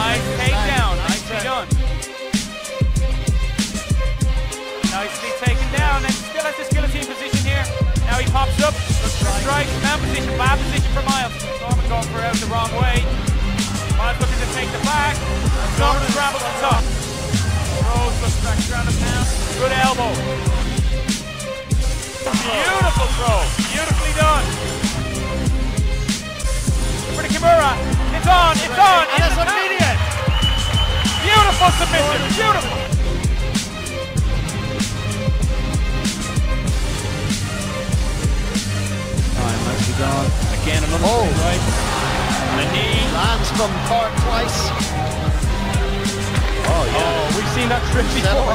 Nice takedown. Nicely done. Nicely taken down, and still has this guillotine position here. Now he pops up, strikes, man position, bad position for Miles. Norman going for out the wrong way. Miles looking to take the back. Norman grabble on top. Rose looks back, ground and pound. Good elbow. Beautiful throw. Beautifully done. For the Kimura. It's on. It's on. And it's immediate. Beautiful submission. Beautiful. Nicely done. Again, another swing, right? And a knee. Lands from Park twice. Oh, yeah. Oh, we've seen that trick before.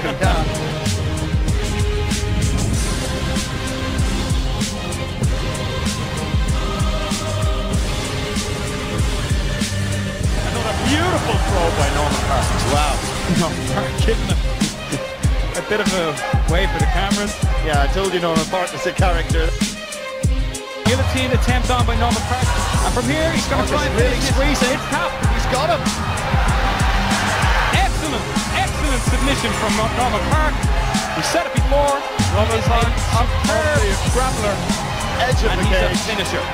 Another beautiful throw by Norman Park. Wow. Norman Park giving him a bit of a wave for the cameras. Yeah, I told you Norman Park is a character. Guillotine attempt on by Norman Park, and from here he's going to try and really squeeze it. It's tapped. He's got him. Excellent submission from Norman Park. We said it before. Norman Park, superb grappler, Edge of and the he's cage. a finisher.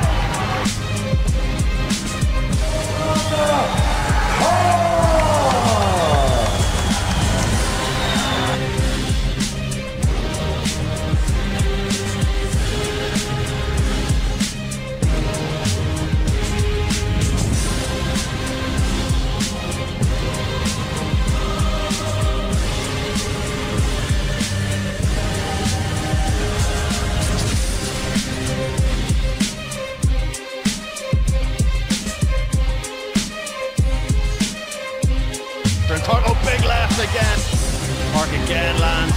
Oh, big left again. Park again lands.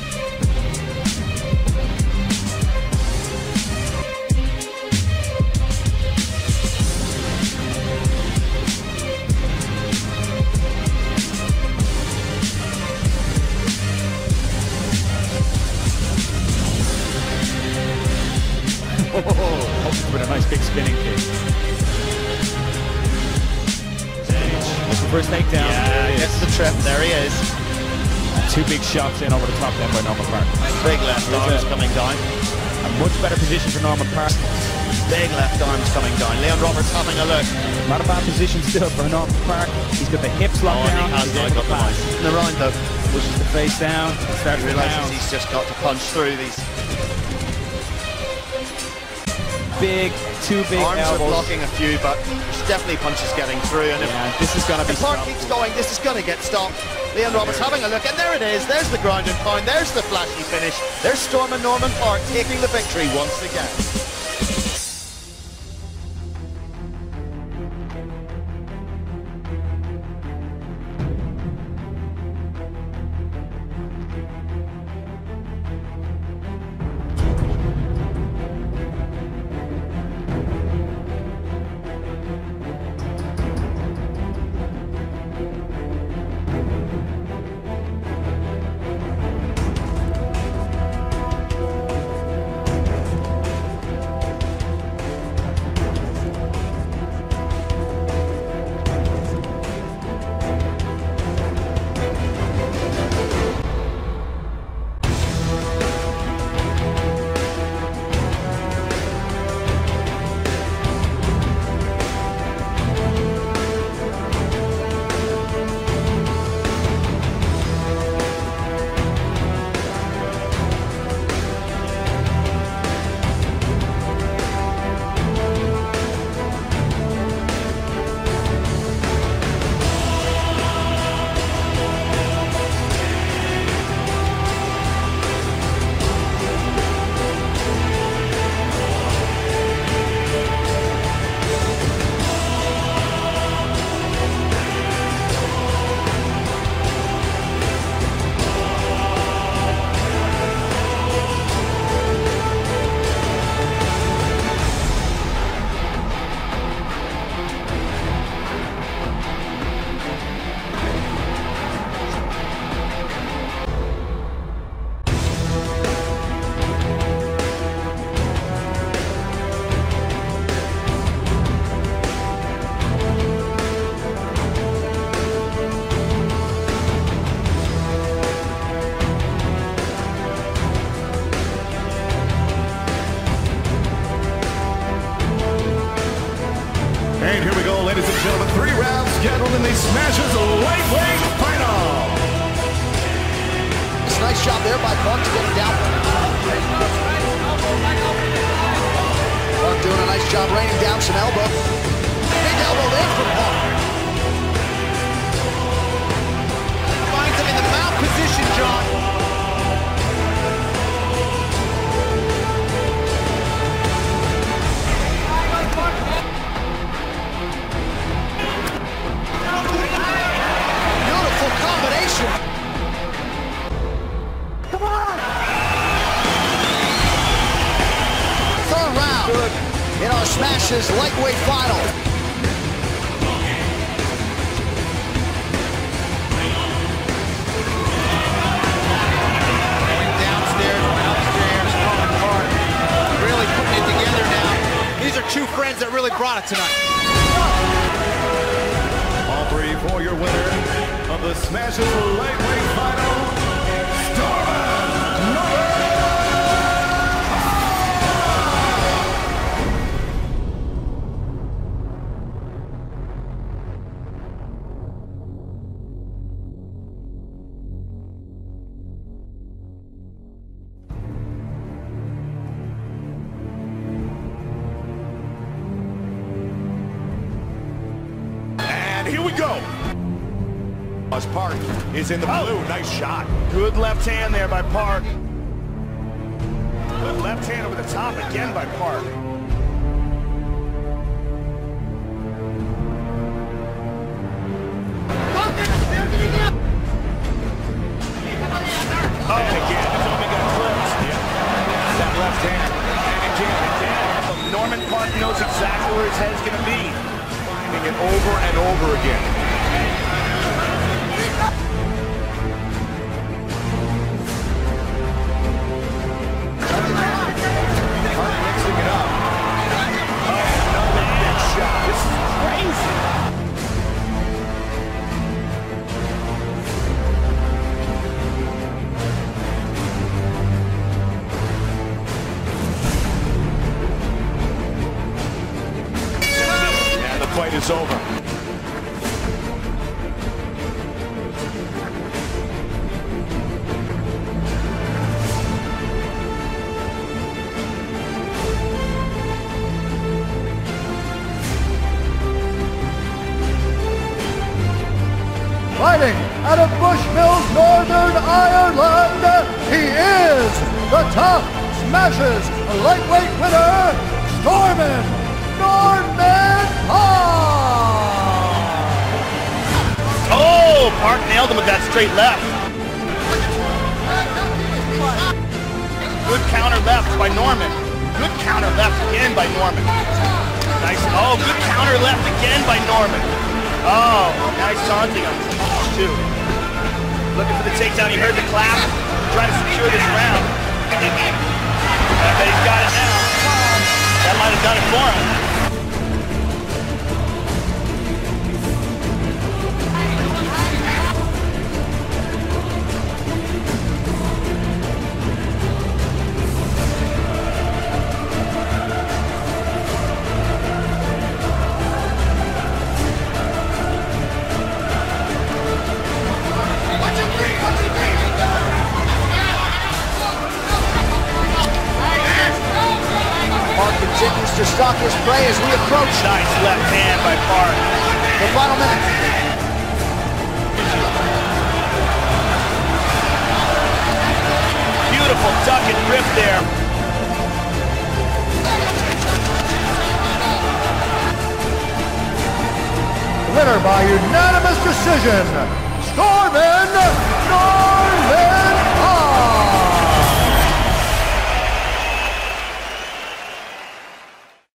With a nice big spinning kick. Looking for his takedown. Yeah, gets the trip. There he is. Two big shots in over the top then by Norman Park. Big left arms coming down. A much better position for Norman Park. Big left arms coming down. Leon Roberts having a look. Not a bad position still for Norman Park. He's got the hips locked down. And he has got the line. In the round though. Pushes the face down. Starts to Realizes pound. he's just got to punch through these. Two big arms elbows. are blocking a few, but there's definitely punches getting through. And if this is going to be Park keeps going, this is going to get stopped. Leon Roberts having a look, and there it is. There's the ground and pound. There's the flashy finish. There's Storm and Norman Park taking the victory once again. and gentlemen, 3 rounds scheduled in the Smashes lightweight final. It's a nice job there by Park to get him down. Park doing a nice job raining down some elbow. Big elbow there from Park. Finds him in the mount position, John. Beautiful combination. Come on! Third round in our Smashes lightweight final. Going downstairs, upstairs, falling apart. Really putting it together now. These are two friends that really brought it tonight. All 3 for your winner of the Smashes lightweight final, Starman Norman. And here we go. As Park is in the blue. Nice shot. Good left hand there by Park. Good left hand over the top again by Park. Oh, and again, Tommy got clipped. Yeah. That left hand. And again. Norman Park knows exactly where his head's going to be. Finding it over and over again. Fight is over. Fighting out of Bushmills, Northern Ireland, he is the top Smashes lightweight winner, Starman Norman Park! Oh, Park nailed him with that straight left. Good counter left by Norman. Good counter left again by Norman. Nice. Oh, good counter left again by Norman. Oh, nice taunting on too. Looking for the takedown. He heard the clap. Trying to secure this round. I bet he's got it now. That might have done it for him. Continues to stalk his prey as we approach. Nice left hand by Park. The final minute. Beautiful duck and grip there. Winner by unanimous decision, Starman Norman